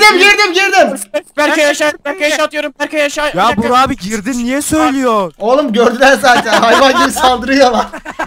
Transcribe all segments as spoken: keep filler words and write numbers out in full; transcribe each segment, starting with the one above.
girdim girdim girdim. Berkay aşağı, Berkay aşağı atıyorum, Berkay aşağı. Ya Burak abi girdin niye söylüyor? Oğlum gördüler zaten hayvan gibi saldırıyorlar.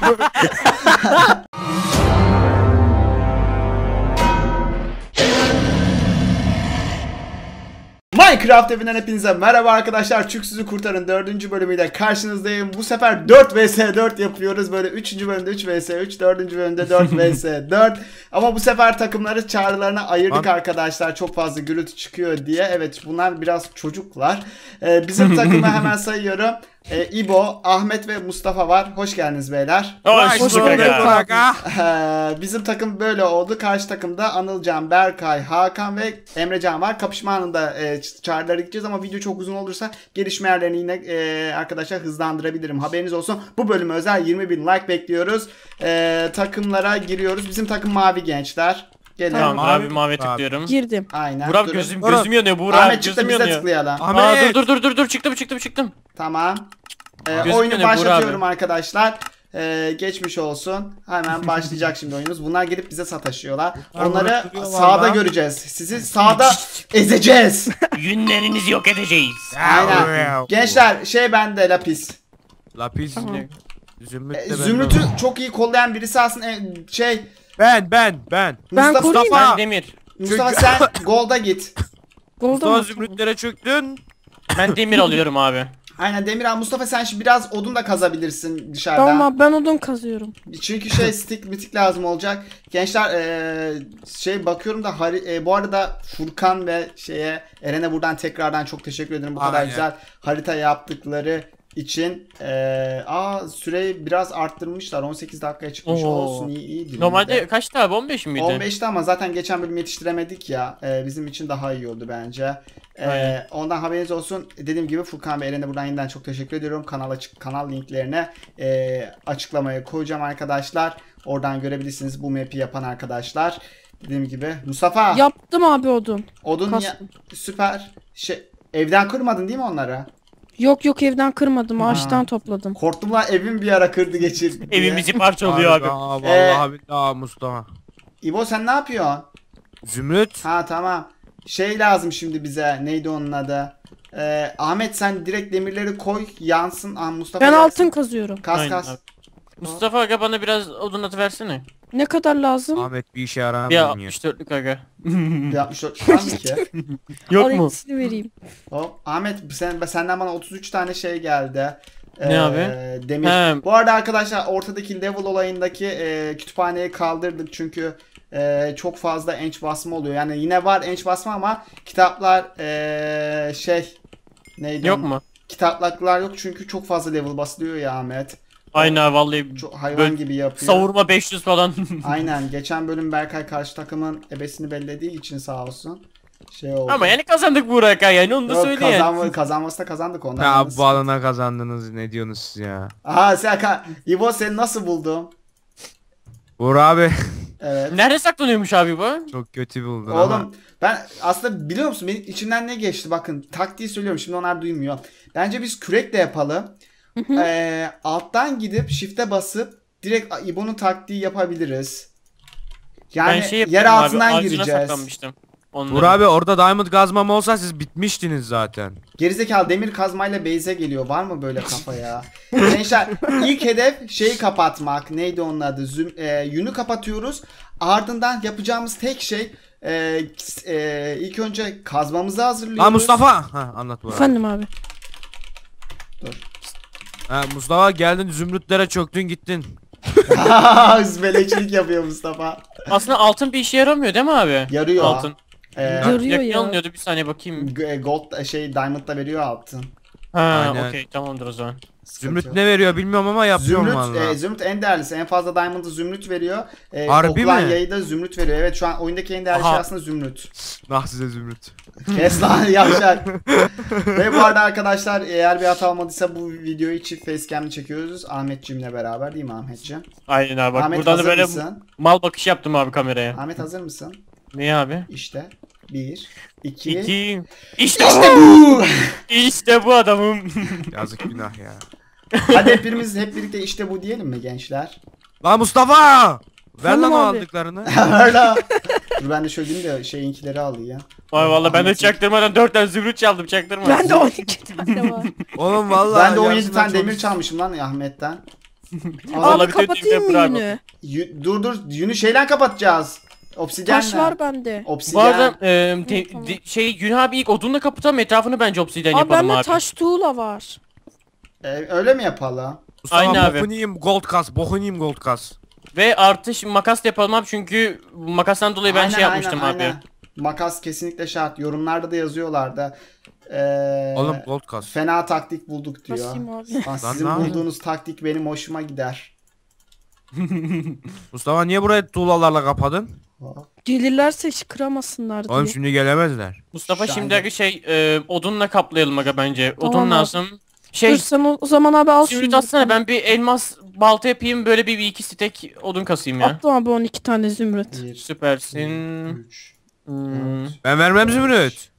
Minecraft evinden hepinize merhaba arkadaşlar. Çüksüzü Kurtarın dördüncü bölümüyle karşınızdayım. Bu sefer dört vs dört yapıyoruz. Böyle üçüncü bölümde üç vs üç, dördüncü bölümde dört vs dört. Ama bu sefer takımları çağrılarına ayırdık arkadaşlar. Çok fazla gürültü çıkıyor diye. Evet, bunlar biraz çocuklar. Ee, bizim takımı hemen sayıyorum. Ee, İbo, Ahmet ve Mustafa var. Hoş geldiniz beyler. Hoş bulduk aga. Ee, bizim takım böyle oldu. Karşı takımda Anılcan, Berkay, Hakan ve Emrecan var. Kapışma anında e, çağrılara gideceğiz ama video çok uzun olursa gelişme yerlerini yine e, arkadaşlar hızlandırabilirim. Haberiniz olsun. Bu bölüme özel yirmi bin like bekliyoruz. E, takımlara giriyoruz. Bizim takım mavi gençler. Gelin. Tamam, Mavi- abi mavi tıklıyorum. Girdim. Aynen. Burak Durun. gözüm Burak. gözüm yanıyor. Burak Ahmet çıktı, gözüm biz de yanıyor. tıklayalım. Aa, Ahmet. dur dur dur dur dur çıktım çıktım çıktım. Tamam. Ee, Gözüm oyunu yanıyor, Burak başlatıyorum abi. arkadaşlar. Ee, geçmiş olsun. Hemen başlayacak şimdi oyunumuz. Bunlar gelip bize sataşıyorlar. Bunlar Onları burada duruyorlar sağda lan. göreceğiz. Sizi sağda ezeceğiz. Yünlerinizi yok edeceğiz. Aynen. Gençler şey bende lapis. Lapis. Tamam. Zümrüt Ee, de ben Zümrüt'ü de- çok iyi kollayan birisi alsın. Ee, şey Ben ben ben. Ben Mustafa, koruyayım. Ben demir. Mustafa sen golda git. Golda Mustafa mı? zümrütlere çöktün. Ben demir alıyorum abi. Aynen Demirhan, Mustafa sen şimdi biraz odun da kazabilirsin dışarıdan. Tamam abi, ben odun kazıyorum. Çünkü şey stick mitik lazım olacak. Gençler ee, şey bakıyorum da hari- ee, bu arada Furkan ve şeye Eren'e buradan tekrardan çok teşekkür ederim bu kadar Aynen. güzel harita yaptıkları için. Ee, aa süreyi biraz arttırmışlar. on sekiz dakikaya çıkmış. Oo. Olsun, iyi iyi. dilimde. Normalde kaçtı abi, on beş miydi? on beşti ama zaten geçen bölüm yetiştiremedik ya. Ee, bizim için daha iyi oldu bence. Ee, Aynen. ondan haberiniz olsun. Dediğim gibi Furkan ve Eren'e buradan yeniden çok teşekkür ediyorum. Kanal açık kanal linklerine e, açıklamaya koyacağım arkadaşlar. Oradan görebilirsiniz bu map'i yapan arkadaşlar. Dediğim gibi Mustafa Yaptım abi odun. odun ya, Kastım. süper. Şey, evden kırmadın değil mi onları? Yok yok, evden kırmadım. Ha. Ağaçtan topladım. Korktum lan, evim bir ara kırdı geçirdi diye. Evimizi parçalıyor abi. Harika, Ee, Vallahi billahi Mustafa. İbo sen ne yapıyorsun? Zümrüt. Ha tamam. Şey lazım şimdi bize. Neydi onun adı? Ee, Ahmet sen direkt demirleri koy yansın. Ah, Mustafa Ben yansın. altın kazıyorum. Kas Aynen kas. abi. Mustafa aga bana biraz odun atı versene. Ne kadar lazım? Ahmet bir işe Bir yaramıyor ya. altmış dörtlük aga. Yapmış o. Şu an ki. Yok Al mu? ikisini vereyim. Hop. Ahmet sen, senden bana otuz üç tane şey geldi. Ne abi? Demir. He. Bu arada arkadaşlar ortadaki level olayındaki e, kütüphaneyi kaldırdık çünkü e, çok fazla enç basma oluyor. Yani yine var enç basma ama kitaplar e, şey neydi? Yok onun? mu? Kitaplıklar yok çünkü çok fazla level basılıyor ya Ahmet. Aynen abi, vallahi Çok hayvan Böyle gibi yapıyor. savurma beş yüz falan. Aynen. Geçen bölüm Berkay karşı takımın ebesini bellediği için sağ olsun. Şey oldu. Ama yani kazandık Burak aga, yani onu da Yok, söyle yani. kazanma, kazanması da kazandık ondan. Ya yalnız. bu alana kazandınız, ne diyorsunuz siz ya? Aha sen ka- İbo seni nasıl buldum? Burak abi Evet. Nerede saklanıyormuş abi bu? çok kötü buldun ama. Oğlum ben aslında biliyor musun benim içimden ne geçti, bakın taktiği söylüyorum şimdi onlar duymuyor. Bence biz kürekle yapalım. ee, alttan gidip shift'e basıp direkt İbo'nun taktiği yapabiliriz. Yani Ben şey yer yapıyorum abi, altından ağacına gireceğiz. saklanmıştım. Onları. Burak abi orada diamond kazmam olsa siz bitmiştiniz zaten. Gerizekalı demir kazmayla base'e geliyor. Var mı böyle kafa ya? Gençler ilk hedef şeyi kapatmak. Neydi onun adı? Züm, e, yünü kapatıyoruz. Ardından yapacağımız tek şey e, e, ilk önce kazmamızı hazırlıyoruz. Ha Mustafa. Ha anlat Burak. Efendim abi. Ha Mustafa geldin zümrütlere çöktün gittin. Melekçilik yapıyor Mustafa. Aslında altın bir işe yaramıyor değil mi abi? Yarıyor. Altın. E, Yarıyor Yakın ya. alınıyordu, bir saniye bakayım. g- gold şey diamond da veriyor altın. Ha Aynen. okey, tamamdır o zaman. Sıkıntı Zümrüt yok. ne veriyor bilmiyorum ama yapıyorum Zümrüt, valla. e, Zümrüt en değerlisi. En fazla diamond'ı Zümrüt veriyor. E, Harbi okulan mi? yayı da Zümrüt veriyor. Evet şu an oyundaki en değerli Aha. şey aslında Zümrüt. Nah size Zümrüt. Kes lan yavşak. Ve bu arada arkadaşlar eğer bir hata olmadıysa bu videoyu çift facecam'le çekiyoruz. Ahmetciğimle beraber değil mi Ahmetciğim? Aynen abi, bak Ahmet buradan da hazır böyle mısın? mal bakış yaptım abi kameraya. Ahmet hazır mısın? Ne abi? İşte. Bir. iki. İki. İşte, İşte bu. işte bu adamım. Yazık günah ya. Hadi hepimiz hep birlikte işte bu diyelim mi gençler? Lan Mustafa! Ver Tamam lan o abi. aldıklarını. Öyle. Dur ben de şöyle diyeyim de şeyinkileri alayım. Vay valla ben de Ahmet'in- çaktırmadan dört tane zümrüt çaldım çaktırmadan. Ben de on iki tane var. Oğlum vallahi Ben de on yedi yarısından tane demir çok- çalmışım lan Ahmet'ten. Vallahi Abi bir tek kapatayım mı bravo. yünü? Yu- dur dur yünü şeyden kapatacağız. Obsidyenle. Taş var bende. Bu Obsidyen. arada e, te- tamam. de- şey Gün abi ilk odunla kapatalım etrafını bence obsidyen Abi yapalım bende abi. taş tuğla var. Ee, öyle mi yapalım? Mustafa Aynen abi. bokunu yiyeyim gold kas. Bokunu yiyeyim gold kas. Ve artış makas da yapalım abi çünkü makastan dolayı ben Aynen, şey yapmıştım aynen, abi. aynen. Makas kesinlikle şart. Yorumlarda da yazıyorlardı. Ee, Oğlum gold kas. Fena taktik bulduk diyor. Basayım abi. Lan Lan sizin ne yapıyorsun? bulduğunuz taktik benim hoşuma gider. Mustafa niye burayı tuğlalarla kapadın? Gelirlerse hiç kıramasınlar diye. Oğlum şimdi gelemezler. Mustafa Şu şimdi anda- aga şey e, odunla kaplayalım aga bence. Tamam Odun abi. lazım. Dur Şey sen o, o zaman abi al zümrüt şunu. atsana ben bir elmas balta yapayım böyle bir, bir iki stek odun kasayım ya. Attım abi on iki tane zümrüt. bir, Süpersin. üç, Hmm. Ben vermem zümrüt.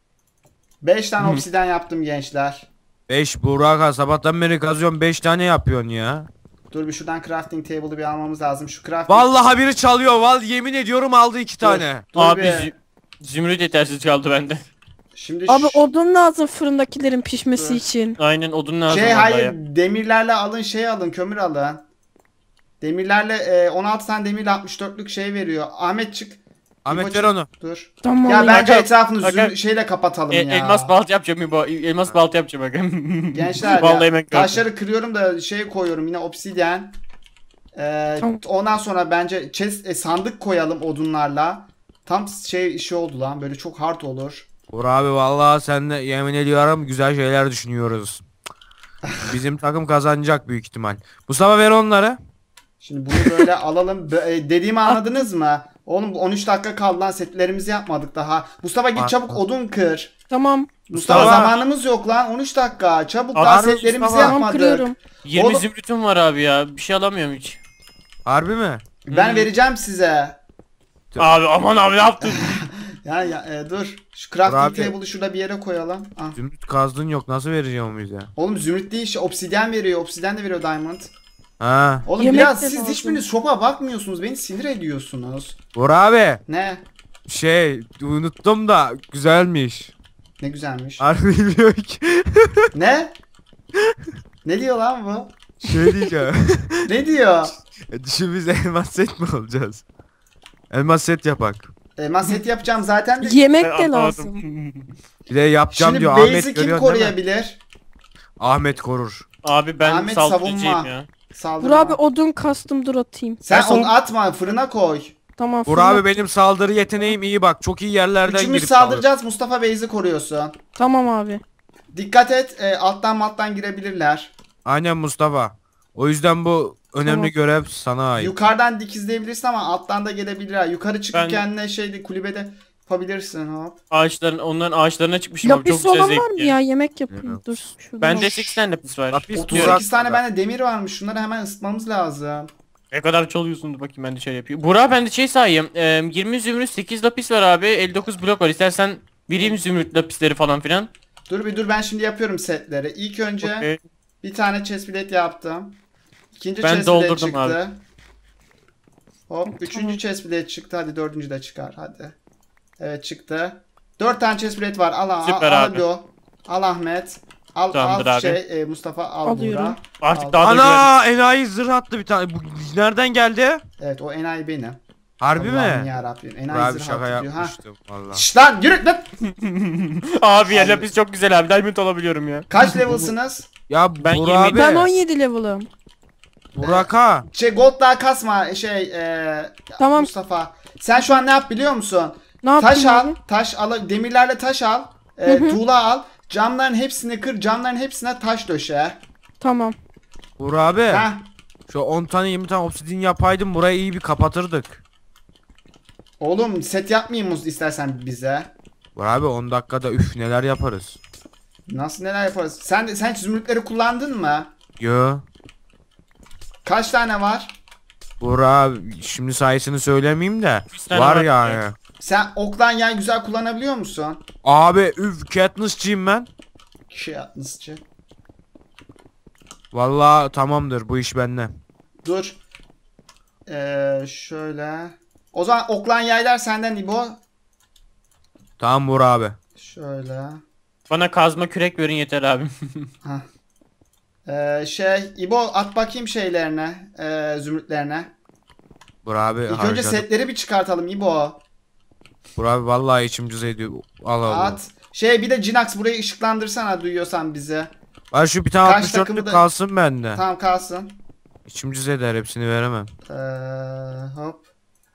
beş tane obsidyen yaptım gençler. beş Burak ha sabahtan beri kazıyorum beş tane yapıyorsun ya. Dur bir şuradan crafting table'ı bir almamız lazım. Şu crafting... Vallahi biri çalıyor. Val yemin ediyorum aldı iki tane. Dur Abi bir. zü- zümrüt yetersiz kaldı bende. Şimdi Abi şu- odun lazım fırındakilerin pişmesi Dur. için. Aynen odun lazım şey vallahi hayır ya. demirlerle alın şey alın kömür alın. Demirlerle e, on altı tane demirle altmış dörtlük şey veriyor. Ahmet çık. Ahmet İbo'cum, ver onu. Dur. Tamam. Ya bence Aga- etrafını aga- züm- şeyle kapatalım E, ya. elmas balta yapacağım İbo. Elmas balta yapacağım aga. Gençler Vallahi ya, emek gördüm. taşları kırıyorum da şey koyuyorum yine obsidyen. Ee, Tamam. Ondan sonra bence chest, e, sandık koyalım odunlarla. Tam şey işi oldu lan böyle çok hard olur. Burak abi vallahi sen de yemin ediyorum güzel şeyler düşünüyoruz. Bizim takım kazanacak büyük ihtimal. Mustafa ver onları. Şimdi bunu böyle alalım. Bö- e, dediğimi anladınız mı? Oğlum on üç dakika kaldı lan setlerimizi yapmadık daha. Mustafa git Aa, çabuk aa. odun kır. Tamam. Mustafa, Mustafa. zamanımız yok lan on üç dakika. Çabuk Aa, daha harbi setlerimizi Mustafa. Tamam yapmadık. kırıyorum. yirmi Oğlum- zümrütüm var abi ya. Bir şey alamıyorum hiç. Harbi mi? Ben Hmm. vereceğim size. Abi aman abi ne yaptın? Ya, ya e, dur. Şu crafting Abi. table'ı şurada bir yere koyalım. Ah. Zümrüt kazdın yok nasıl vereceğim bize? Oğlum zümrüt değil, şey, obsidyen veriyor. Obsidyen de veriyor diamond. Ha. Oğlum Yemek biraz de siz lazım. hiçbiriniz shop'a bakmıyorsunuz. Beni sinir ediyorsunuz. Burak abi Ne? şey unuttum da güzelmiş. Ne güzelmiş. Harbi bilmiyorum ki. Ne? Ne diyor lan bu? Şey diyeceğim. Ne diyor? Düşün biz elmas set mi olacağız? Elmas set yapak. Elmas set yapacağım zaten de. Yemek Ben de anlamadım. lazım. Bir de yapacağım Şimdi diyor base'i Ahmet kim görüyorsun değil mi? koruyabilir? Ahmet korur. Abi ben Ahmet saldırıcıyım savunma. ya. Saldırma. Dur abi odun kastım dur atayım. Sen Ben son- onu atma fırına koy. Tamam. Burak fırına- abi benim saldırı yeteneğim iyi bak. Çok iyi yerlerden Üçümüz girip saldıracağız. saldıracağız. Mustafa base'i koruyorsun. Tamam abi. Dikkat et. E, alttan alttan girebilirler. Aynen Mustafa. O yüzden bu önemli Tamam. görev sana ait. Yukarıdan dikizleyebilirsin ama alttan da gelebilirler. Yukarı çıkıp Ben- kendine şeyde kulübede yapabilirsin hop. Ağaçların onların ağaçlarına çıkmışım abi çok Lapis güzel olan var mı zevkli. ya? Yemek yapayım. Evet. Dur. Şuradan. Bende sekiz tane lapis var. Lapis otuz Burak- sekiz tane bende demir varmış. Şunları hemen ısıtmamız lazım. Ne kadar çalıyorsun dur bakayım ben de şey yapayım. Burak ben de şey sayayım. E, yirmi zümrüt sekiz lapis var abi. elli dokuz blok var. İstersen vereyim zümrüt lapisleri falan filan. Dur bir dur ben şimdi yapıyorum setleri. İlk önce Okey. bir tane chest plate yaptım. İkinci Ben chest plate doldurdum çıktı. abi. Hop üçüncü Tamam. chest plate çıktı. Hadi dördüncü de çıkar hadi. Evet çıktı. Dört tane chest plate var. Al al Süper al, abi. al, al Ahmet. Al Tamamdır al abi. şey e, Mustafa al Alıyorum. Buğra. Artık Al. daha da güzel. Ana enayi zırh attı bir tane. Bu nereden geldi? Evet o enayi benim. Harbi Allah'ım mi? yarabbim. Burak Enayi abi zırh şaka attı diyor. Ha. yapmıştım valla. Şşt lan yürü lan. Abi ya Abi. lapis çok güzel abi. Diamond olabiliyorum ya. Kaç level'sınız? Ya Ben Burak abi. Ben on yedi level'ım. Burak ha. Şey gold daha kasma şey e, Tamam. Mustafa. Sen şu an ne yap biliyor musun? Ne yapayım Taş al, abi? taş al, demirlerle taş al, e, tuğla al, camların hepsini kır, camların hepsine taş döşe. Tamam. Burak abi. Heh. Şu on tane yirmi tane obsidyen yapaydım burayı iyi bir kapatırdık. Oğlum set yapmayayım mı istersen bize? Burak abi on dakikada üf neler yaparız. Nasıl neler yaparız? Sen de sen hiç zümrütleri kullandın mı? Yo. Kaç tane var? Burak abi şimdi sayısını söylemeyeyim de. Üç tane Var var. Şey yani. Sen oktan yay güzel kullanabiliyor musun? Abi üf Katniss'ciyim ben. Şey yapmışçı. Vallahi tamamdır bu iş bende. Dur. Ee, şöyle. O zaman oklan yaylar senden İbo. Tamam Burak abi. Şöyle. Bana kazma kürek verin yeter abim. Ee, şey İbo at bakayım şeylerine. E, zümrütlerine. Burak abi İlk önce harcadım. setleri bir çıkartalım İbo. Burak abi vallahi içim cız ediyor. Al al. At. Şey bir de Cinax burayı ışıklandırsana duyuyorsan bizi. Ay şu bir tane Kaç altmış dörtlük takımı da- kalsın bende. Tamam kalsın. İçim cız eder, hepsini veremem. Ee, hop.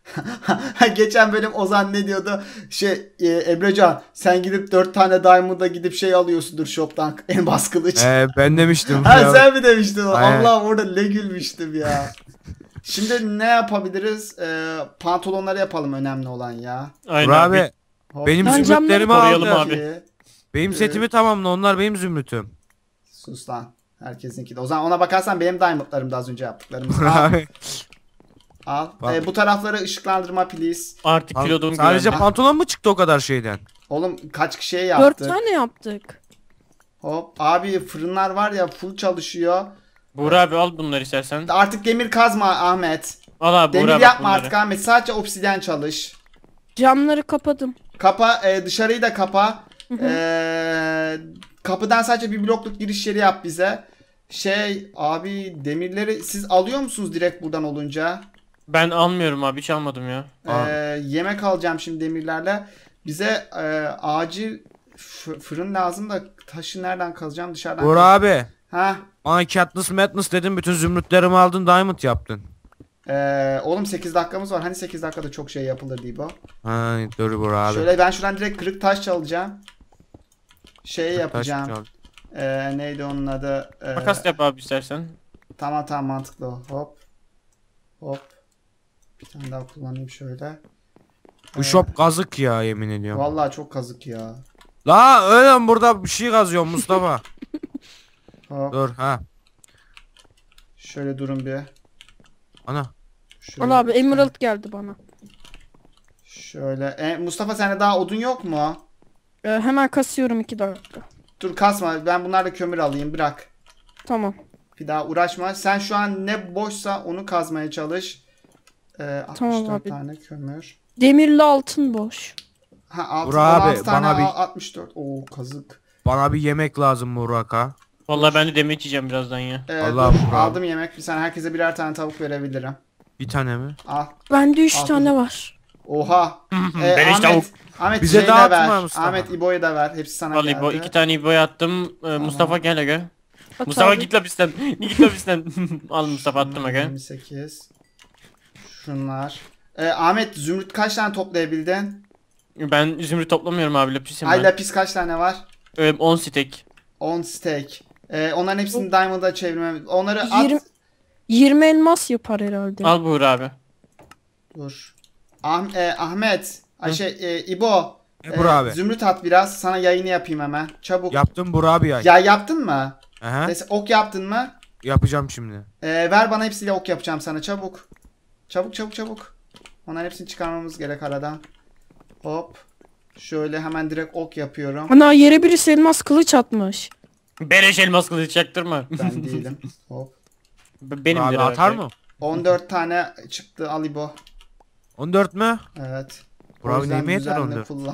Geçen bölüm Ozan ne diyordu? Şey e, Emrecan sen gidip dört tane Diamond'a gidip şey alıyorsundur shop'tan elmas kılıç. Ee, ben demiştim. Ha ya. sen mi demiştin? Aynen. Allah orada ne gülmüştüm ya. Şimdi ne yapabiliriz? Ee, pantolonları yapalım önemli olan ya. Aynen Burak abi. abi Hop. benim Ben zümrütlerimi camları koruyalım aldı. abi. İki. Benim Evet. setimi tamamla, onlar benim zümrütüm. Sus lan. Herkesinki de. O zaman ona bakarsan benim diamondlarım da az önce yaptıklarımız. Burak Al. abi. al. Bak. Ee, bu tarafları ışıklandırma please. Artık kilodum Sadece güvenli. pantolon mu çıktı o kadar şeyden? Oğlum kaç kişiye Dört yaptık? tane yaptık. Hop. Abi fırınlar var ya full çalışıyor. Burak abi al bunları istersen. Artık demir kazma Ahmet. Al abi Demir Burak bak yapma bunları. artık Ahmet. Sadece obsidyen çalış. Camları kapadım. Kapa e, dışarıyı da kapa. Hı hı. E, kapıdan sadece bir blokluk giriş yeri yap bize. Şey abi demirleri siz alıyor musunuz direkt buradan olunca? Ben almıyorum abi, hiç almadım ya. E, Abi. yemek alacağım şimdi demirlerle. Bize e, acil f- fırın lazım da taşı nereden kazacağım dışarıdan. Burak abi. Ha. Bana Katniss Madness dedim, bütün zümrütlerimi aldın, diamond yaptın. E, oğlum sekiz dakikamız var. Hani sekiz dakikada çok şey yapılır diye bu. Ha, dur Burak abi. Şöyle ben şuradan direkt kırık taş çalacağım. Şey Taş yapacağım. çal. E, neydi onun adı? E, Makas yap abi istersen. Tamam tamam mantıklı o. Hop. Hop. Bir tane daha kullanayım şöyle. Bu shop kazık ya, yemin ediyorum. Vallahi çok kazık ya. La öyle burada bir şey kazıyorum Mustafa. Hop. Dur ha. Şöyle durun bir. Ana. Şöyle, Al abi emerald geldi bana. Şöyle. E, Mustafa sende daha odun yok mu? Ee, hemen kasıyorum iki dakika. Dur kasma. Ben bunlarla kömür alayım. Bırak. Tamam. Bir daha uğraşma. Sen şu an ne boşsa onu kazmaya çalış. Ee, altmış Tamam dört abi. tane kömür. Demirli altın boş. Ha altı, Burak on abi, altı tane bana bir- al- altmış dört. Oo kazık. Bana bir yemek lazım Burak ha. Vallahi ben de demir içeceğim birazdan ya. Ee, Allah dur, Burak. aldım yemek. Bir saniye herkese birer tane tavuk verebilirim. Bir tane mi? Al. Bende üç Al tane kızım. var. Oha. Ee, Beleş Ahmet, tavuk. Ahmet Bize Bize de dağıtma ver. Mustafa. Ahmet İbo'ya da ver. Hepsi sana Vallahi geldi. bu iki tane İbo'ya attım. Ee, Mustafa gel aga. At Mustafa abi. git lapisten. Git lapisten. Al Mustafa attım aga. yirmi sekiz. Şunlar. Ee, Ahmet zümrüt kaç tane toplayabildin? Ben zümrüt toplamıyorum abi, lapisim Ay ben. lapis kaç tane var? Ee, on stek. on stack. Ee, onların hepsini diamond'a çevirmem. Onları at. Yirmi- yirmi elmas yapar herhalde. Al Buğra abi. Dur. Ah- e, Ahmet. Ay şey e, İbo. E, Burak abi. Zümrüt at biraz. Sana yayını yapayım hemen. Çabuk. Yaptım Burak abi ya. Ya yaptın mı? Aha, Neyse ok yaptın mı? yapacağım şimdi. Ee, ver bana hepsiyle ok yapacağım sana çabuk. Çabuk çabuk çabuk. Onların hepsini çıkarmamız gerek aradan. Hop. Şöyle hemen direkt ok yapıyorum. Ana yere birisi elmas kılıç atmış. Beleş elmas kılıç çaktırma. Ben değilim. Hop. B- Benim Burak abi birader. atar mı? on dört tane çıktı Alibo. on dört mü? Evet. Burak O abi yüzden neyime yeter düzenli on dört? kullan.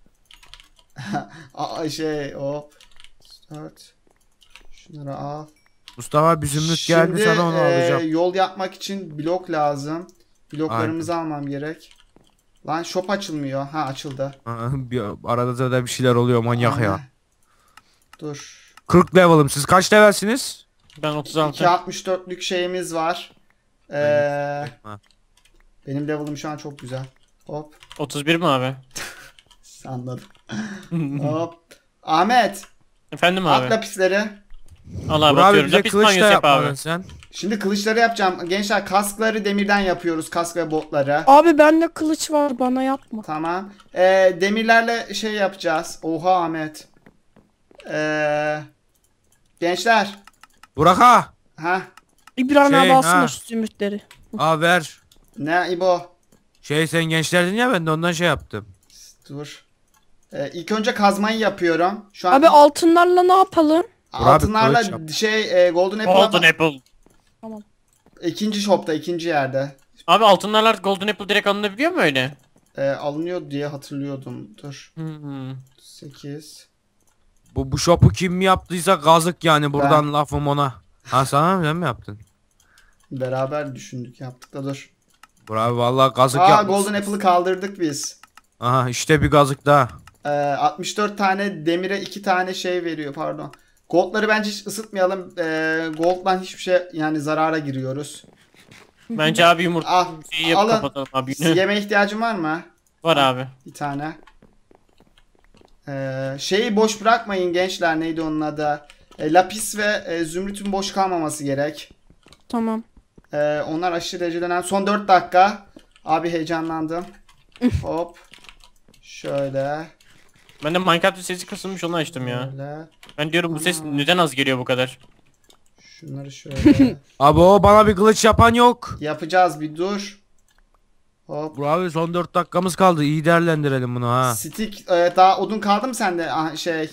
Aa, şey hop. dört. Şunları al. Mustafa abi bir zümrüt geldi, Şimdi, sana onu e, alacağım. yol yapmak için blok lazım. Bloklarımızı almam gerek. Lan shop açılmıyor. Ha açıldı. Aa, bir, arada da bir şeyler oluyor, manyak Aynen. ya. Dur. kırk level'ım, siz kaç levelsiniz? Ben otuz altı. iki altmış dörtlük şeyimiz var. Ee, Ha. benim level'ım şu an çok güzel. Hop. otuz bir mi abi? Anladım. Hop. Ahmet. Efendim abi. At lapisleri. Al abi Burak abi atıyorum. bize Lapis kılıç da banyosu yap yapmadın abi. sen. Şimdi kılıçları yapacağım. Gençler kaskları demirden yapıyoruz. Kask ve botları. Abi bende kılıç var bana yapma. Tamam. Ee, demirlerle şey yapacağız. Oha Ahmet. Ee, gençler. Burak ha. Ha. İbrahim Şey, abi alsın ha. da şu zümrütleri. Aa ver. Ne İbo? Şey, sen gençlerdin ya, ben de ondan şey yaptım. Dur. Ee, ilk önce kazmayı yapıyorum. Şu an Abi altınlarla ne yapalım? altınlarla kılıç yap. şey e, golden apple Golden ama- Apple. ikinci shopta ikinci yerde. Abi altınlarla Golden Apple direkt alınabiliyor mu öyle? Ee, alınıyor diye hatırlıyordum. Dur. Hmm. sekiz. Bu bu shop'u kim mi yaptıysa kazık yani buradan lafım ona. Ha sana mı sen mi yaptın? Beraber düşündük yaptık da dur. Bravo vallahi kazık Aa yapmışsın. Golden Apple'ı kaldırdık biz. Aha işte bir kazık daha. Ee, altmış dört tane demire iki tane şey veriyor pardon. Gold'ları bence hiç ısıtmayalım. Ee, Gold'dan hiçbir şey yani zarara giriyoruz. Bence abi yumurta Ah, şeyi yapıp alın. kapatalım abi. Yeme ihtiyacın var mı? Var abi. Bir tane. Ee, şeyi boş bırakmayın gençler, neydi onun adı? Ee, lapis ve e, zümrütün boş kalmaması gerek. Tamam. Ee, onlar aşırı derecede önemli. Son dört dakika. Abi heyecanlandım. Hop. Şöyle. Ben de Minecraft'ın sesi kısılmış onu açtım ya. Şöyle. Ben diyorum bu ses Aa. neden az geliyor bu kadar? Şunları şöyle. Abi o bana bir kılıç yapan yok. Yapacağız, bir dur. Hop. Bravo son dört dakikamız kaldı. İyi değerlendirelim bunu ha. Stick. E, daha odun kaldı mı sende? Ah, şey.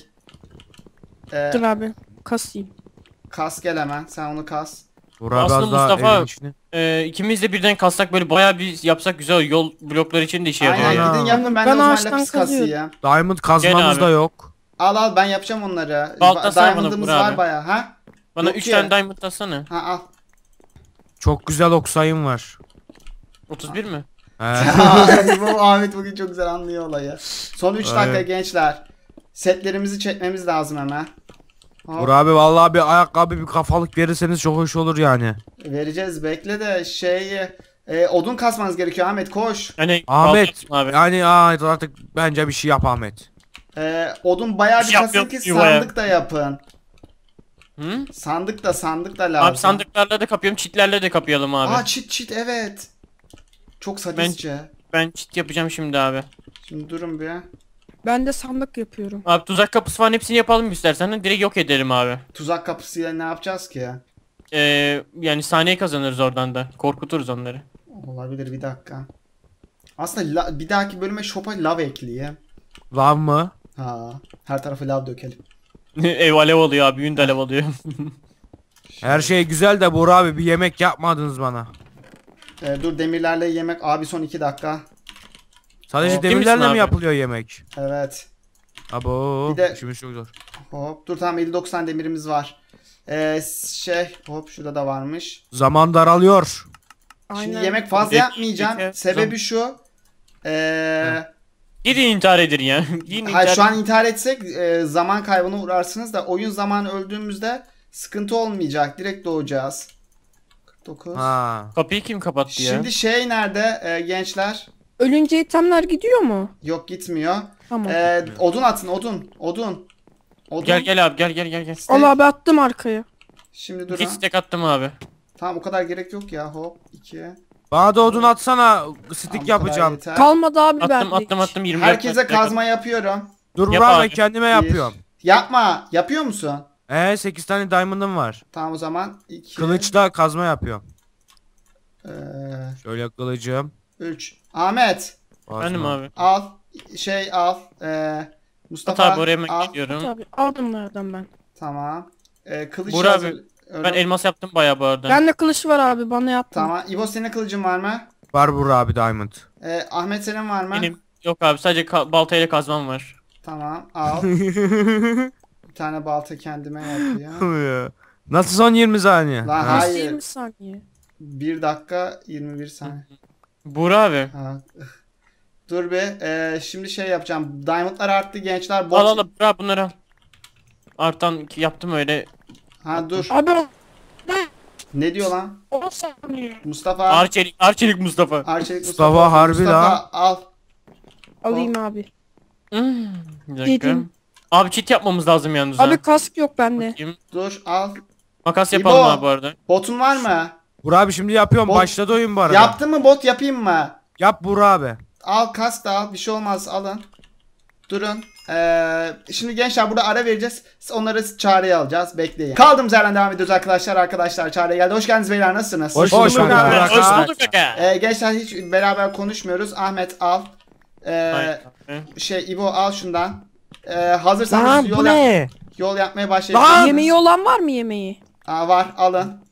E, Dur abi. Kasayım. kas gel hemen. Sen onu kas. Burak biraz Aslında daha Mustafa- evin içine. Ee, ikimiz de birden kassak böyle bayağı bir yapsak güzel olur. Yol blokları için de işe yarıyor. Aynen, Ana. gidin yapın, ben, Ben de o zaman ağaçtan lapis kazıyorum. kasayım. Diamond kazmamız abi. da yok. Al al, ben yapacağım onları. Baltasana Ba- bana Diamond'ımız Burak var abi. baya. Ha? Bana Yok üç ya. tane diamond atsana. Ha al. Çok güzel oksayım var. otuz bir mi? He. Bu Ahmet bugün çok güzel anlıyor olayı. Son üç dakika Evet. gençler. Setlerimizi çekmemiz lazım hemen. Hop. Burak abi vallahi bir ayakkabı bir kafalık verirseniz çok hoş olur yani. Vereceğiz, bekle de şeyi e, odun kasmanız gerekiyor Ahmet, koş. Yani Ahmet abi. yani aa, artık bence bir şey yap Ahmet. E, odun bayağı Bir bir şey kasın yapıyorum ki yuvaya. sandık da yapın. Hı? Sandık da sandık da lazım. Abi sandıklarla da kapıyorum, çitlerle de kapayalım abi. Aa çit çit evet. Çok sadistçe. Ben çit yapacağım şimdi abi. Şimdi durun bir. Ben de sandık yapıyorum. Abi tuzak kapısı falan hepsini yapalım istersen. Direkt yok edelim abi. Tuzak kapısıyla ne yapacağız ki ya? Ee, yani saniye kazanırız oradan da. Korkuturuz onları. Olabilir, bir dakika. Aslında la- bir dahaki bölüme shop'a lav ekleyeyim. Lav mı? Ha, her tarafı lav dökelim. Ev alev oluyor abi, yün de alev oluyor. Her şey güzel de Burak abi bir yemek yapmadınız bana. Ee, dur, demirlerle yemek abi, son iki dakika. Sadece Hop. demirlerle Değil misin mi abi? yapılıyor yemek? Evet. Abo Bir de- işimiz çok zor. Hop dur, tamam, elli doksan demirimiz var. Ee, şey hop, şurada da varmış. Zaman daralıyor. Şimdi Aynen. yemek fazla Peki, yapmayacağım. peki. Sebebi şu. Ee, Gidin intihar edin ya. Gidin hayır, intihar şu an intihar etsek e, zaman kaybına uğrarsınız da oyun zamanı öldüğümüzde sıkıntı olmayacak. Direkt doğacağız. kırk dokuz. Ha. Kapıyı kim kapattı ya? Şimdi şey nerede e, gençler? Ölünce itemler gidiyor mu? Yok, gitmiyor. Tamam. Ee, odun atın, odun. Odun. Odun. Gel gel abi, gel gel gel gel. Steak. Al abi attım arkaya. Şimdi dur. İki stack attım abi. Tamam, o kadar gerek yok ya. Hop iki. Bana da odun atsana Tamam, stick bu kadar yapacağım. yeter. Kalmadı abi bende Attım attım hiç. attım yirmi dört Herkese stack kazma yapıyorum. Dur Yap Burak ben abi. kendime Bir. yapıyorum. Yapma. Yapıyor musun? Ee sekiz tane diamond'ım var. Tamam o zaman. iki. Kılıçla kazma yapıyorum. Ee, Şöyle kılıcım. üç. Ahmet. kazma. Benim abi. Al. Şey al. Ee, Mustafa. At abi oraya hemen al. gidiyorum. Tabii aldım nereden ben. Tamam. Ee, kılıç Burak hazır. abi, Öyle- Ben elmas yaptım bayağı bu arada. Bende kılıç var abi bana yapma. Tamam. İbo, senin kılıcın var mı? Var Burak abi diamond. Ee, Ahmet, senin var mı? Benim yok abi, sadece ka- baltayla kazmam var. Tamam. Al. Bir tane balta kendime yapayım. Nasıl son yirmi saniye? Lan Ha. hayır. yirmi saniye. bir dakika yirmi bir saniye. Buğra abi. Ha. Dur be. Ee, şimdi şey yapacağım. Diamondlar arttı gençler. Bot... Al al al Buğra, bunları al. Artan ki yaptım öyle. Ha dur. Abi Ne diyor lan? on saniye. Mustafa. Arçelik, Arçelik Mustafa. Arçelik Mustafa Mustafa. harbi Mustafa, lan. al. Alayım abi. Hmm, bir dakika. Yedim. Abi çit yapmamız lazım yalnız Abi ha. kask yok bende. Bakayım. Dur al. Makas İbo. yapalım abi bu arada. Botun var mı? Burak abi şimdi yapıyorum. Bot- Başladı oyun bu arada. Yaptın mı bot, yapayım mı? Yap Burak abi. Al, kas da al. Bir şey olmaz, alın. Durun. Ee, şimdi gençler burada ara vereceğiz. Onları çağrıya alacağız. Bekleyin. Kaldığımız yerden devam ediyoruz arkadaşlar. Arkadaşlar çağrıya geldi. Hoş geldiniz beyler, nasılsınız? Hoş Hoş bulduk bulduk abi. abi. Hoş bulduk kaka. Ee, gençler hiç beraber konuşmuyoruz. Ahmet al. Ee, Hayır. şey İbo al şundan. Ee, hazırsanız Lan yol, bu yap- ne? yol yapmaya başlayabiliriz. Yemeği olan var mı yemeği? Aa, var, alın.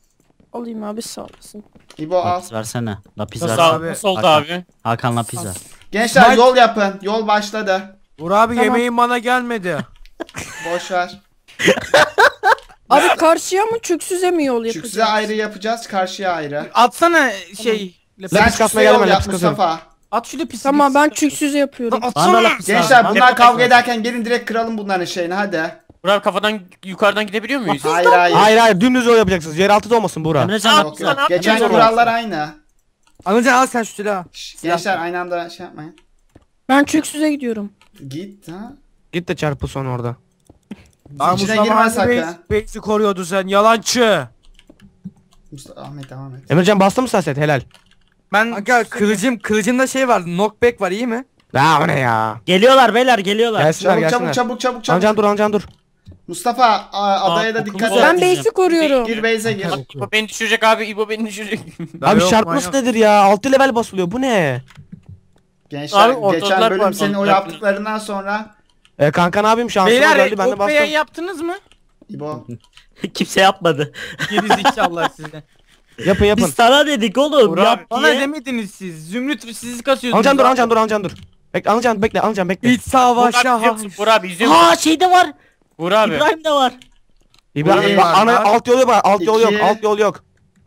Alayım abi sağ olasın. İbo al. Lapis versene. Lapis Nasıl, versene. abi, abi. nasıl oldu Hakan. abi? Hakan lapis ver. Gençler Smart- yol yapın. Yol başladı. Uğur abi Tamam. yemeğin bana gelmedi. Boş ver. Abi karşıya mı çöksüze mi yol yapacağız? Çüksüze ayrı yapacağız, karşıya ayrı. Atsana şey. Sen Lapis. çüksüze yol yap Mustafa. At şu lapisi. Tamam ben lapisi. çöksüze yapıyorum. Lan Bana da atsana. lapis Gençler lazım. bunlar kavga ederken gelin direkt kıralım bunların şeyini hadi. Burak abi kafadan yukarıdan gidebiliyor muyuz? Hayır hayır. Hayır hayır dümdüz yol yapacaksınız. Yeraltı da olmasın Buğra. Emrecan Yok lapis yok. ver. Geçen Emrecan kurallar lapis ver. aynı. Anılcan al sen şu silahı. Şş, gençler aynı anda şey yapmayın. Ben çöksüze gidiyorum. Git ha. Git de çarpı son orada. Aa, İçine Mustafa girme hani sakın. base- base'i koruyordu sen yalancı. Mustafa Ahmet devam et. Emrecan bastı mı sen set helal. Ben Kanka kılıcım kılıcımda şey var. Knockback var iyi mi? Ya o ne ya. Geliyorlar beyler geliyorlar. Gelsinler Çabuk gelsinler. çabuk çabuk çabuk çabuk. Ancan dur Ancan dur. Mustafa a- adaya da Aa, dikkat okumuz et. Ben base'i koruyorum. Gir base'e gir. İbo beni düşürecek abi, İbo beni düşürecek. Daha Abi yok, şartması manyak. nedir ya? altı level basılıyor bu ne? Gençler Abi, ortalıklar geçen bölüm var, senin o ortalıklar. yaptıklarından sonra E kanka ne yapayım şansıma Beyler geldi ben de ok beğen bastım. yaptınız mı? İbo. Kimse yapmadı. Gerizekalılar size. Yapın yapın. Biz sana dedik oğlum. Burak Yap abi, Bana diye. demediniz siz. Zümrüt sizi kasıyordunuz. Ancan dur Ancan dur Ancan dur. Bekle Ancan bekle Ancan bekle. İç savaşa Burak abi, hafif. Burak abi izliyor musun? Aa şeyde var. Burak abi. İbrahim de var. İbrahim Bir, bak, ana var. alt yol yok alt yol yok İki. alt yol yok.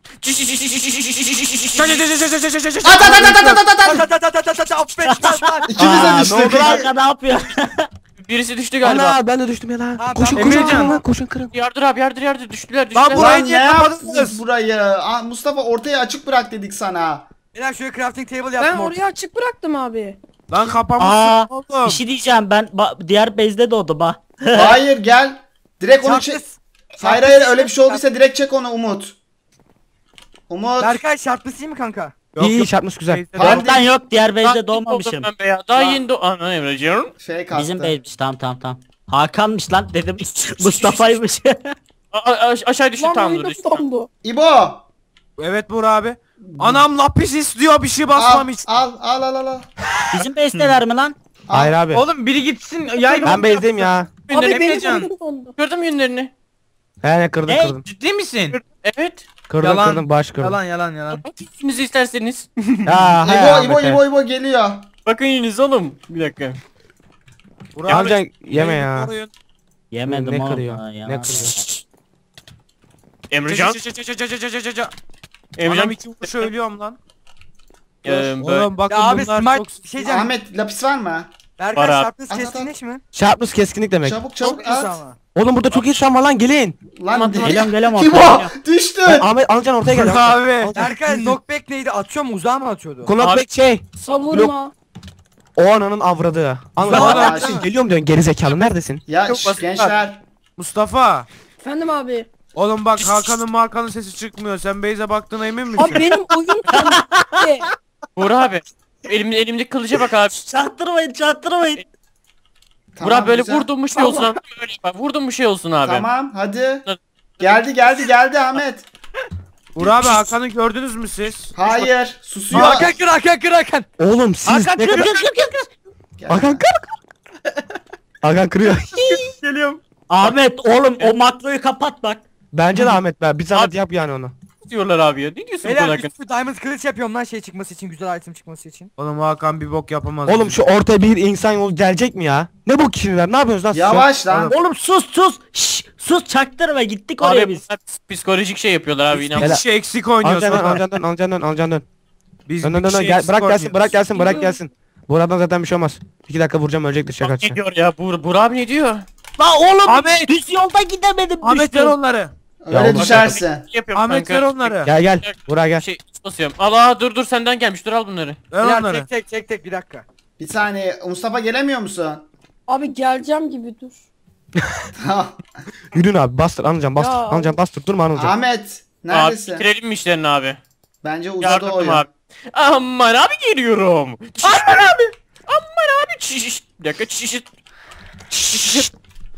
At at at at at at at. İkimiz de Aa, ne düştük. oldu lan? Hakan ne yapıyor? Birisi düştü galiba. Ana ben de düştüm ya lan. Tamam, Koşun tamam, koşun Emrecan. kırın lan koşun kırın. Yardır abi yardır yardır düştüler Lan düştüler. bu- Lan Burayı ne niye yaptınız kapadınız? burayı? Aa, Mustafa ortaya açık bırak dedik sana. Beyler şöyle crafting table Ben yaptım ortaya. oraya açık bıraktım abi. Lan Aa, kapamışsın oğlum. bir şey diyeceğim ben ba- diğer base'de doğdum ha. Hayır gel. Direkt onu çek. Şartlıs. Hayır hayır öyle bir şey olduysa direkt çek onu Umut. Umut. Berkay şartlısı değil mi kanka? Yok, İyi yok. çarpmış güzel. Base'de Hadi. Ondan yok diğer Daha base'de yeni doğmamışım. doğdum ben be ya. Daha Lan. yeni doğ... Ana Emre'ciğim. Şey kastı. Bizim base'miş tamam tamam tamam. Hakan'mış lan dedim. Mustafa'ymış. A- a- aşağı düştü Lan tamam dur oyunda düştü. dondu. İbo. Evet Buğra abi. Anam lapis istiyor bir şey Al basmam için. al al al al. al. Bizim base'deler mi lan? Hayır abi. Oğlum biri gitsin. Yayla Ben bezdeyim ya. Abi Yünlerini- benim Emrecan. oyunda dondu. Gördüm yünlerini. He ne kırdım Hey. kırdım. Ciddi misin? Evet. Kırdım Yalan. kırdım baş kırdım. Yalan yalan yalan. Bakın yüzünüzü isterseniz. Ya he İbo Ahmet İbo he. İbo İbo geliyor. Bakın yüzünüz oğlum. Bir dakika. Buğra abi, Ancan yeme beni ya. koruyun. Yemedim Ne oğlum. kırıyor? Ha, ya. Ne kırıyor? Emrecan. Anam Emrecan. iki vuruş ölüyorum lan. Ee, böyle. Oğlum bakın Ya abi bunlar smart çok... bir şey diyeceğim. Ahmet lapis var mı? Berkay Var abi. şartlısı At, at, at. keskinleş mi? Çarpmış keskinlik demek. Çabuk Çok çabuk güzel at. ama. Oğlum burada çok iyi şu an var lan gelin. Lan Tamam, Geliyorum geliyorum Kim ortaya. o? Düştün. Ahmet Ancan ortaya gel. Buğra abi. Ancan. Berkay knockback neydi? Atıyor mu uzağa mı atıyordu? Konakbek şey. Savurma. O ananın avradı. Anladın Vallahi mı? Neredesin? şey- Geliyorum diyorsun gerizekalı neredesin? Ya Çok şş, basit gençler. Mustafa. Efendim abi. Oğlum bak Hakan'ın markanın sesi çıkmıyor. Sen base'e baktığına emin misin? Abi benim oyun kendi. Burak abi. Elim, elimdeki kılıca bak abi. Çaktırmayın çaktırmayın. Tamam, Burak böyle güzel. vurdun mu şey olsun abi. Böyle bak vurdun mu şey olsun abi. Tamam hadi. Geldi geldi geldi Ahmet. Buğra abi Hakan'ı gördünüz mü siz? Hayır susuyor. Hakan kır Hakan kır Hakan. Oğlum siz Hakan ne kır kadar... kır kır kır kır. Gel. Hakan kır. Hakan kırıyor. Geliyorum. Ahmet oğlum o makroyu kapat bak. Bence de Ahmet be. Bir zahmet Abi- yap yani onu. Diyorlar abi ya. Ne diyorsun bu konu Beyler hakkında? üstü diamond kılıç yapıyorum lan şey çıkması için güzel item çıkması için. Oğlum Hakan bir bok yapamaz. Oğlum şu ortaya bir insan yolu gelecek mi ya? Ne bu kişiler? Ne yapıyorsunuz lan siz? Yavaş lan. Oğlum sus sus. Şşş sus çaktırma gittik oraya Abi biz. bunlar psikolojik şey yapıyorlar abi inan. Bir kişi eksik oynuyoruz. Ancan dön, burada. Ancan dön, Ancan dön, Ancan dön. Biz Dön bir dön dön, kişi gel, eksik bırak gelsin, oynuyoruz. bırak gelsin, bırak gelsin. Buradan zaten bir şey olmaz. İki dakika vuracağım ölecektir şaka Ne şaka. diyor ya? Bur Burak abi ne diyor? La oğlum Ahmet! düz yolda gidemedim Ahmet ver düştüm. onları. Öyle oğlum, düşersin. Yapıyorum Ahmet ver kanka. onları. Gel gel, Burak gel. Şey basıyorum. Allah dur dur senden gelmiş. Dur al bunları. Ver Beyler onları. tek tek tek tek bir dakika. Bir saniye Mustafa gelemiyor musun? Abi geleceğim gibi dur. Tamam. Yürüyün abi, bastır Ancan, bastır. Ya. Ancan bastır, durma Ancan. Ahmet Abi neredesin? bitirelim mi işlerini abi? Bence uzadı Yardım oyun. abi. Aman abi geliyorum. Aman abi. Aman abi. Çiş. Bir dakika çiş. Çiş.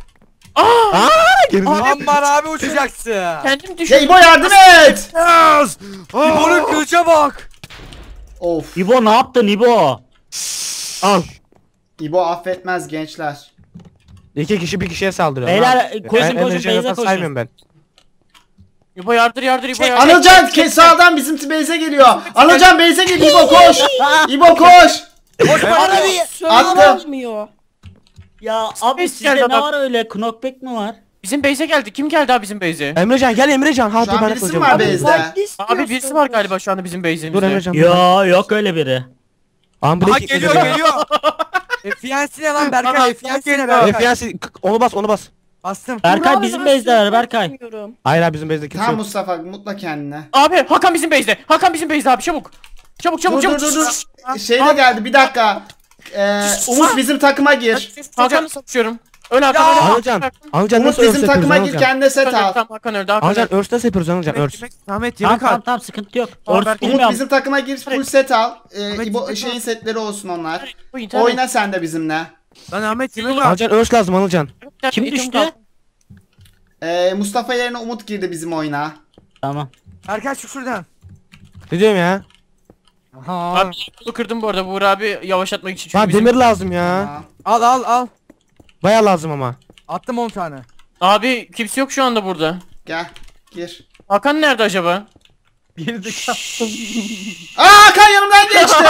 Aa! Gerizekalı. Aman abi uçacaksın. Kendim Ya düşürdüm. İbo yardım et. Yes! İbo'nun kılıca bak. Of. İbo ne yaptın İbo? Al. İbo affetmez gençler. İki kişi bir kişiye saldırıyor. Beyler, Ne yapayım? koşun, En- koşun, enerji Beyza zaten koşun. saymıyorum ben. İbo yardır yardır İbo Şey, yardır. Anılcan ke- sağdan bizim base'e geliyor. Anılcan base'e geliyor. İbo koş. İbo koş. Attım. Olmuyor. Ya abi Space sizde geldi ne adam. var öyle? Knockback mi var? Bizim base'e geldi. Kim geldi abi bizim base'e? Emrecan gel Emrecan. Ha Şu dur an ben birisi koyacağım. var Abi, base'de. Whitelist Abi birisi diyorsun. var galiba şu anda bizim base'imizde. Dur Emrecan. Ya yok öyle biri. Ambre Aha geliyor geliyor. Fiyansi ne lan Berkay? Aha, Fiyansi ne geliyor. Berkay? F F N C onu bas onu bas. Bastım. Berkay Burak bizim abi, ben base'de var Berkay. bilmiyorum. Hayır abi bizim base'de kimse Tamam yok. Mustafa mutla kendine. Abi Hakan bizim base'de. Hakan bizim base'de abi çabuk. Çabuk çabuk Dur çabuk. dur dur dur. Şey de geldi bir dakika. Ee, Umut bizim takıma gir. Hakan'la satışıyorum. Öl Hakan öl. Anılcan. Anılcan Umut nasıl örs bizim yapıyoruz takıma gir Anılcan? kendine set Hakan öldü, al. tamam, Hakan öldü Hakan Anılcan öldü. örs nasıl yapıyoruz Anılcan örs? Ahmet Tamam yemek tamam al. tamam sıkıntı yok. Tamam, Orası Berkay. Umut bilmiyorum. bizim takıma gir full set al. Ee, Ahmet İbo, set şeyin al. setleri olsun onlar. Bu internet- Oyna sen de bizimle. Lan Ahmet yemek al. Anılcan örs lazım Anılcan. Kim İtim düştü? kaldı. Ee, Mustafa yerine Umut girdi bizim oyuna. Tamam. Berkay çık şuradan. Ne diyorum ya? Aha. Abi bunu kırdım bu arada Buğra abi yavaşlatmak için. Çünkü Lan bizim... demir lazım ya. Aa, Al al al. Baya lazım ama. Attım on tane. Abi kimse yok şu anda burada. Gel gir. Hakan nerede acaba? Aa Hakan yanımdan geçti.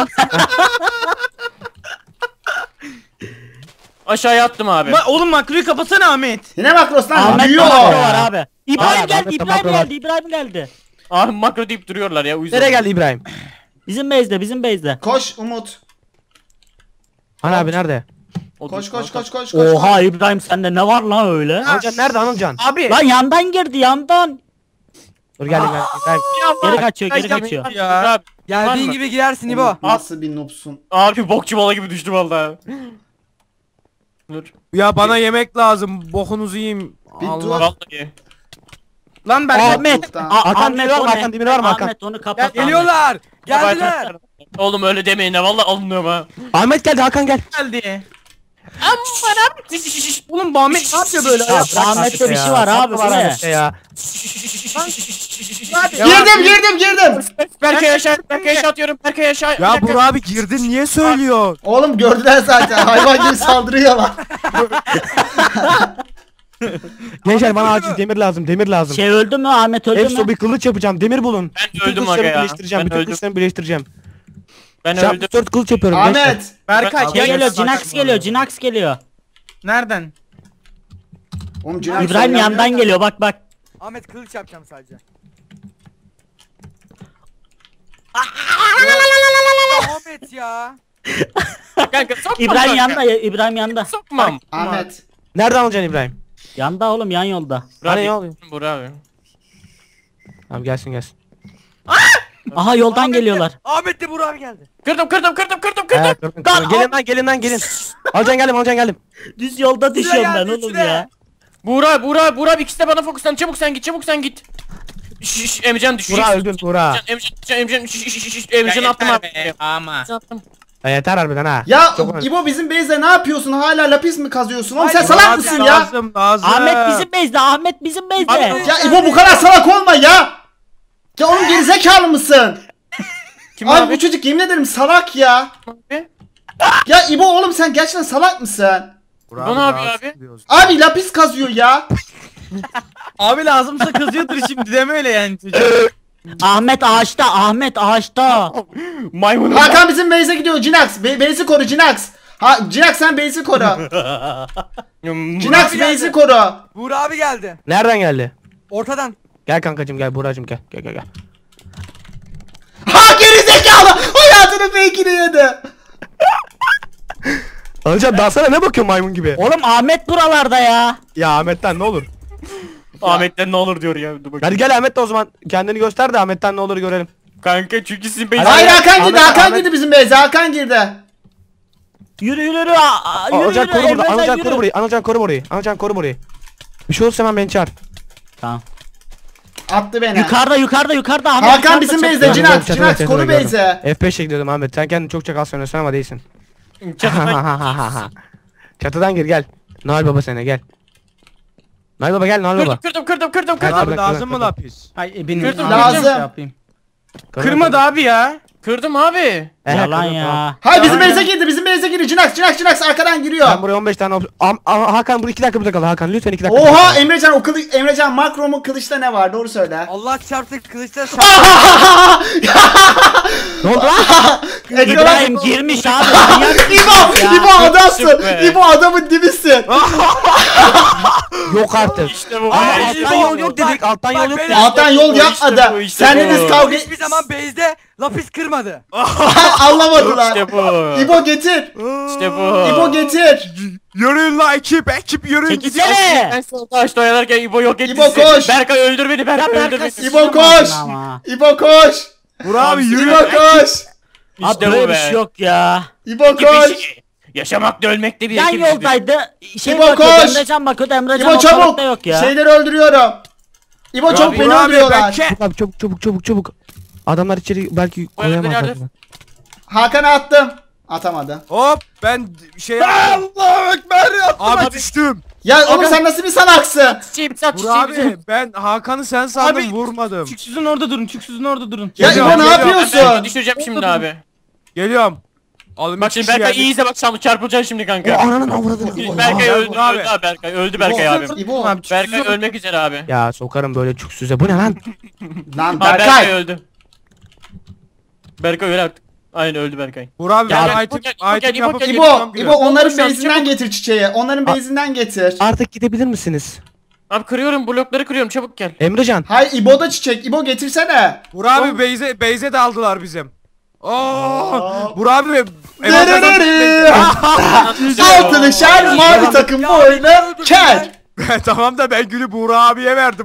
Aşağıya attım abi. Ba- oğlum makroyu kapatsana Ahmet. Yine makros lan Ahmet büyüyor. makro var abi. İbrahim Abi, geldi Ahmet İbrahim makro var. geldi İbrahim geldi. Abi makro deyip duruyorlar ya uyuz Nereye oldum. geldi İbrahim? Bizim base'de bizim base'de. Koş Umut. Hani abi nerede? O Koş dur, koş Hakan. koş koş koş. Oha İbrahim sende ne var lan öyle? Anılcan nerede Anılcan? Abi. Lan yandan girdi yandan. Dur geldim geldim. İbrahim. Geri kaçıyor geri Ay, kaçıyor. Ya. Abi, Var Geldiğin mı? gibi girersin İbo. Umut, nasıl bir noobsun. abi bokçu bala gibi düştü valla. Dur. Ya bana yemek lazım. Bokunuzu yiyeyim. Bir Allah. dur. Vallahi. Lan Berkay. Ahmet. Yoktan. A- Hakan Ahmet demir var mı? o ne? Hakan demir var mı Hakan? Ahmet onu Gel, kapat. geliyorlar. Geldiler. Oğlum öyle demeyin ha valla alınıyorum ha. Ahmet geldi Hakan gel. Geldi. Aman Oğlum bu Ahmet ne yapıyor böyle? Ya, Ahmet'te bir şey var abi bu ne? Ahmet'te ya. Girdim girdim girdim. Berkay aşağı, Berkay aşağı atıyorum, Berkay aşağı. Bir Ya dakika. Burak abi girdin niye söylüyor? Oğlum gördüler zaten hayvan gibi saldırıyorlar. Gençler bana acil demir lazım demir lazım. Şey öldü mü Ahmet öldü Hepsi mü? bir kılıç yapacağım demir bulun. Ben Bütün öldüm kılıçlarımı aga ya. birleştireceğim. Ben Bütün öldüm. kılıçlarımı birleştireceğim. Ben Şu an öldüm. dört kılıç yapıyorum gençler. Ahmet. Berkay Ben- Şey gel. geliyor Cinax geliyor Cinax geliyor. Nereden? Oğlum Cinax İbrahim oynamıyor. yandan geliyor bak bak. Ahmet kılıç yapacağım sadece. Ahmet ya. Kanka sokma İbrahim kanka. yanda ya, İbrahim yanda. Sokmam. Ahmet. Nereden alacaksın İbrahim? Yanda oğlum yan yolda. Hani ne oluyor? Burak abi. Tamam gelsin gelsin. Aha yoldan geliyorlar. Ahmet de Burak abi geldi. Kırdım kırdım kırdım kırdım kırdım. Evet, kırdın, kırdın. Gelin lan gelin lan gelin. Alacaksın geldim alacaksın geldim. Düz yolda düşüyorum ben geldi, oğlum şuraya. ya. Buğra Buğra Buğra ikisi de bana fokuslan çabuk sen git çabuk sen git. Şş, şş, Emrecan düş. Burak öldür Burak. Emrecan Emrecan şş, şş, şş, şş, Emrecan attım abi. Ama. Attım. Ya yeter harbiden ha. Ya Çok önemli. İbo bizim base'de ne yapıyorsun? Hala lapis mi kazıyorsun? Oğlum sen Hayır, salak abi, mısın ya? Lazım lazım. Ahmet bizim base'de Ahmet bizim base'de. Abi- Ya İbo bu kadar salak olma ya. Ya oğlum gerizekalı mısın? Kim Abi, abi? bu çocuk yemin ederim salak ya. Abi? Ya İbo oğlum sen gerçekten salak mısın? Burak Bu ne yapıyor rahatsız abi? ediyoruz. Abi lapis kazıyor ya. Abi lazımsa kızıyordur şimdi deme öyle yani çocuk. Ahmet ağaçta Ahmet ağaçta. Maymun. Hakan bizim base'e gidiyor Cinax. Be base'i koru Cinax. Ha Cinax sen base'i koru. Cinax abi base'i geldi. koru. Burak abi geldi. Nereden geldi? Ortadan. Gel kankacım gel Buğra'cım gel gel gel. gel. Ha gerizekalı. Hayatının fake'ini yedi. Alacaksın daha sana ne bakıyorsun maymun gibi? Oğlum Ahmet buralarda ya. Ya Ahmet'ten ne olur? Ahmet'ten ne olur diyor ya. Dur bakayım. Hadi gel Ahmet de o zaman kendini göster de Ahmet'ten ne olur görelim. Kanka çünkü sizin Hadi. base. Hayır Hakan girdi Ahmet, Hakan Ahmet. girdi bizim base'e Hakan girdi. Yürü yürü yürü. Aa, aa, Yürü Anılcan yürü. koru burada. Emrecan Anılcan yürü. koru burayı. Anılcan koru burayı. Anılcan koru burayı. Bir şey olursa hemen beni çağır. Tamam. Attı beni. Yukarıda yukarıda yukarıda Ahmet. Hakan yukarıda bizim çok- base'de Gördüm, Cinax. çatıda, Cinax çatıda koru gördüm. base'e. F beş'e gidiyordum Ahmet. Sen kendini çok çakal sanıyorsun ama değilsin. Çatıdan Çatıdan gir gel. Noel Baba sana gel. Noel Baba gel Noel Baba. kırdım kırdım kırdım kırdım Hadi. kırdım. Abi kırdım, lazım kırdım. mı lapis? Ay benim Kırdım, Lazım. Kırma, Kırmadı abi ya. Kırdım abi. Yalan kırdım, tamam. ya. Hayır bizim Ya. base'e girdi. Bizim base'e girdi. Cinax Cinax Cinax arkadan giriyor. Ben buraya on beş tane op- Am- Ama Hakan bu iki dakika burada kal Hakan lütfen iki dakika. Oha Emrecan o kılı Emrecan makromu kılıçta ne var? Doğru söyle. Allah çarptı kılıçlar şart. Ne oldu lan? Ekrana İbrahim girmiş abi. Manyak İbo, ya. İbo adamsın. Süper. İbo adamın dibisin. Yok artık. İşte bu. Ama be, alttan işte yol bu. yok dedik. Alttan Bak yol yok beni- dedik. Alttan yol bu, yapmadı. işte bu, işte Sendiniz bu. kavga Hiçbir zaman base'de lapis kırmadı. anlamadılar. İşte bu. İbo getir. İşte bu. İbo getir. Yürüyün la ekip ekip yürüyün. Çekilsene. Ben solda açtı oyalarken İbo yok etti İbo sizi. koş. Berkay öldür beni. Berkay Ya öldür Berkay beni. İbo koş. Ama. İbo koş. Burak abi yürü. İbo koş. Abi İşte böyle bu bir be. şey yok ya. İbo Ekip koş. işi. Yaşamak da ölmek de bir Yan ekip işidir. yoldaydı. Şey İbo bakıyordu, koş. Emrecan bakıyordu. Emrecan İbo çabuk. ortalıkta yok ya. Şeyleri öldürüyorum. İbo çok Abi, beni Burak abi ben öldürüyorlar. ke- Çabuk abi çabuk çabuk çabuk çabuk. Adamlar içeri belki Bu arada koyamazlar. nerede? Hakan'a attım. Atamadı. Hop ben şey Allahu ekber. Abi düştüm. Ya oğlum Hakan- sen nasıl bir salaksın? Çiçeği bir sat Burak çiçeği bir abi ben Hakan'ı sen sandım Abi- vurmadım. Çüksüzün orada durun. Çüksüzün orada durun. Ya Geliyorum, İbo ne geliyorum. Ben Berkay'ı yapıyorsun? düşüreceğim şimdi abi. Geliyorum. Alın Bak üç şimdi kişi Berkay geldik. iyi izle bak sen çarpılacaksın şimdi O kanka. ananın avradını. Berkay Aa, öldü, Burak abi. öldü abi Berkay. Öldü Berkay abi. İbo. Berkay ölmek üzere abi. Ya sokarım böyle çuksüze. Bu ne lan? Lan Ha Berkay Berkay. öldü. Berkay öldü artık. Aynen öldü Berkay. Burak abi Gel, ben gel, item, gel, gel, item gel, yapıp gel. İbo, geliyorum. İbo onların Çabuk, base'inden çabuk. getir çiçeği. Onların base'inden getir. Artık gidebilir misiniz? Abi kırıyorum blokları kırıyorum çabuk gel. Emrecan. Hay İbo da çiçek. İbo getirsene. Burak abi Beyze, Beyze de aldılar bizim. Oo, Aa. Burak abi Dırırırı. Altılışar mavi takım bu oyunu ker. Tamam da ben gülü Burak abiye verdim.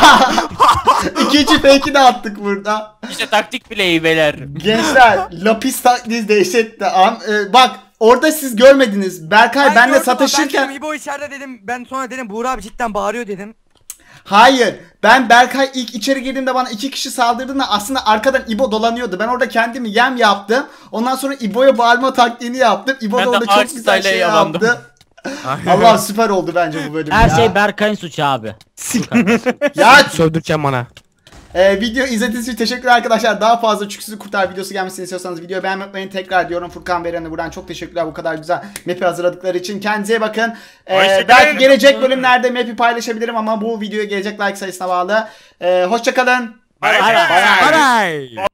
İkinci fake'i de attık burada. İşte taktik bileği beyler. Gençler lapis taktiği dehşetti. Am- e, bak orada siz görmediniz. Berkay Ben benle gördüm ama Ben satışırken. dedim, İbo içeride dedim. Ben sonra dedim Buğra abi cidden bağırıyor dedim. Hayır. Ben Berkay ilk içeri girdiğimde bana iki kişi saldırdığında aslında arkadan İbo dolanıyordu. Ben orada kendimi yem yaptım. Ondan sonra İbo'ya bağırma taktiğini yaptım. İbo Ben da de orada çok Arch güzel Style'e şey yalandım. yaptı. Allah süper oldu bence bu bölüm Her ya. şey Berkay'ın suçu abi. Ya Sövdüreceğim bana. e, video izlediğiniz için teşekkürler arkadaşlar. Daha fazla Çüksüzü Kurtar videosu gelmesini istiyorsanız videoyu beğenmeyi unutmayın. Tekrar diyorum Furkan Beren'e buradan çok teşekkürler bu kadar güzel map'i hazırladıkları için. Kendinize iyi bakın. E, Hoşçakalın. belki gelecek bölümlerde map'i paylaşabilirim ama bu videoya gelecek like sayısına bağlı. E, hoşçakalın. Bay bay. Bay bay. Bye.